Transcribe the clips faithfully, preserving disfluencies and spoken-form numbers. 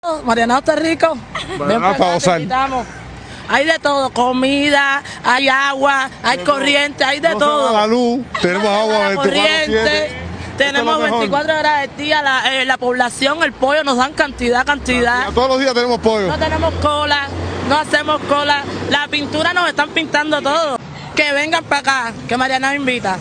Marianao está rico. Marianao para gozar. Hay de todo, comida, hay agua, hay corriente, hay de no todo. Se va la luz, tenemos no agua corriente, tenemos veinticuatro horas del día, la, eh, la población, el pollo nos dan cantidad, cantidad. Cantidad. Todos los días tenemos pollo. No tenemos cola, no hacemos cola. La pintura nos están pintando todo. Que vengan para acá, que Marianao invita.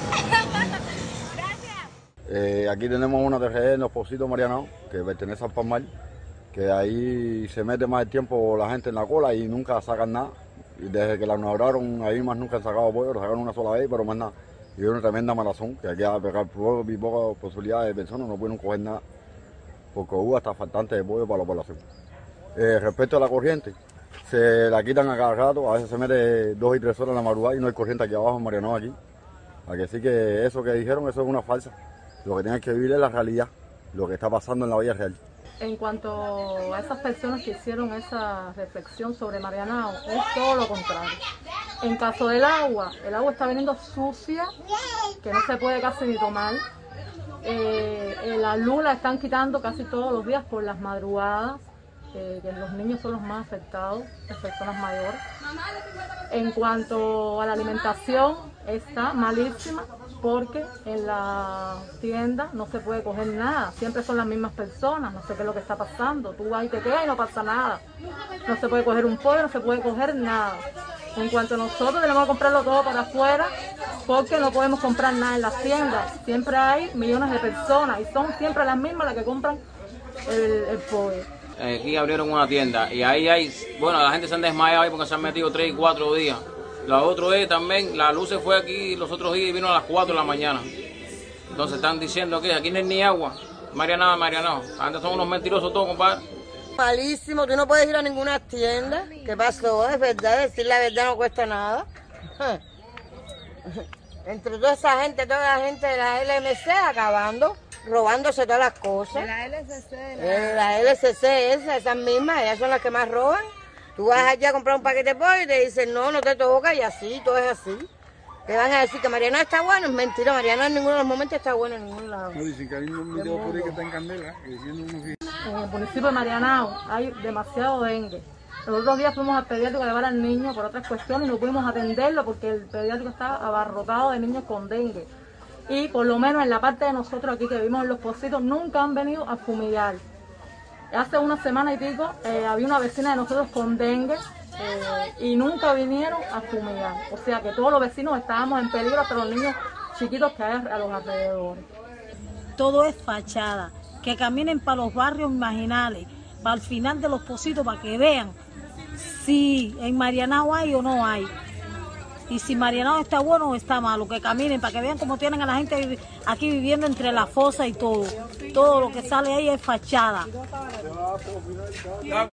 Eh, aquí tenemos una T G E en los Pocitos Marianao, que pertenece al Palmar, que ahí se mete más el tiempo la gente en la cola y nunca sacan nada. Y desde que la inauguraron, ahí más nunca han sacado pollo, lo sacaron una sola vez, pero más nada. Y es una tremenda maratón, que aquí a pegar y pocas posibilidades de personas no pueden coger nada, porque hubo hasta faltante de pollo para la población. Eh, respecto a la corriente, se la quitan a cada rato, a veces se mete dos y tres horas en la madrugada y no hay corriente aquí abajo en Marianao aquí. A que sí que eso que dijeron, eso es una falsa. Lo que tienen que vivir es la realidad, lo que está pasando en la vida real. En cuanto a esas personas que hicieron esa reflexión sobre Marianao, es todo lo contrario. En caso del agua, el agua está viniendo sucia, que no se puede casi ni tomar. Eh, la luz la están quitando casi todos los días por las madrugadas, eh, que los niños son los más afectados, las personas mayores. En cuanto a la alimentación, está malísima, porque en la tienda no se puede coger nada, siempre son las mismas personas, no sé qué es lo que está pasando, tú vas y te quedas y no pasa nada, no se puede coger un pollo, no se puede coger nada. En cuanto a nosotros tenemos que comprarlo todo para afuera, porque no podemos comprar nada en las tiendas, siempre hay millones de personas y son siempre las mismas las que compran el, el pollo. Aquí abrieron una tienda y ahí hay, bueno, la gente se han desmayado ahí porque se han metido tres y cuatro días. La otra es también, la luz se fue aquí los otros días y vino a las cuatro de la mañana. Entonces están diciendo que aquí no hay ni agua. Marianao, Marianao. Antes son unos mentirosos todos, compadre. Malísimo, tú no puedes ir a ninguna tienda. ¿Qué pasó? Es verdad, decir la verdad no cuesta nada. Entre toda esa gente, toda la gente de la L M C acabando, robándose todas las cosas. De la L C C. De la... la L C C, esa, esas mismas, ellas son las que más roban. Tú vas allá a comprar un paquete de pollo y te dicen, no, no te toca, y así, todo es así. Te van a decir que Marianao está bueno, es mentira, Marianao en ninguno de los momentos está bueno en ningún lado. No, dicen que hay un video por ahí que está en candela, diciendo unos... En el municipio de Marianao hay demasiado dengue. Los otros días fuimos al pediátrico a llevar al niño por otras cuestiones y no pudimos atenderlo porque el pediátrico estaba abarrotado de niños con dengue. Y por lo menos en la parte de nosotros aquí que vivimos en Los Pocitos nunca han venido a fumigar. Hace una semana y pico eh, había una vecina de nosotros con dengue eh, y nunca vinieron a fumigar. O sea que todos los vecinos estábamos en peligro, hasta los niños chiquitos que hay a los alrededores. Todo es fachada, que caminen para los barrios marginales, para el final de Los Pocitos, para que vean si en Marianao hay o no hay. Y si Marianao está bueno o está malo, que caminen para que vean cómo tienen a la gente aquí viviendo entre la fosa y todo. Todo lo que sale ahí es fachada.